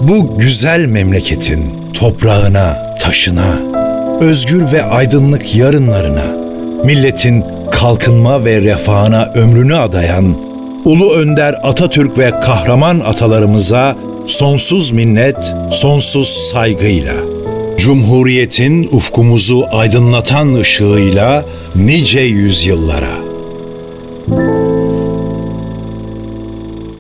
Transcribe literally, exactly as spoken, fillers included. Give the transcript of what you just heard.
Bu güzel memleketin toprağına, taşına, özgür ve aydınlık yarınlarına, milletin kalkınma ve refahına ömrünü adayan Ulu Önder Atatürk ve kahraman atalarımıza sonsuz minnet, sonsuz saygıyla, Cumhuriyetin ufkumuzu aydınlatan ışığıyla nice yüzyıllara.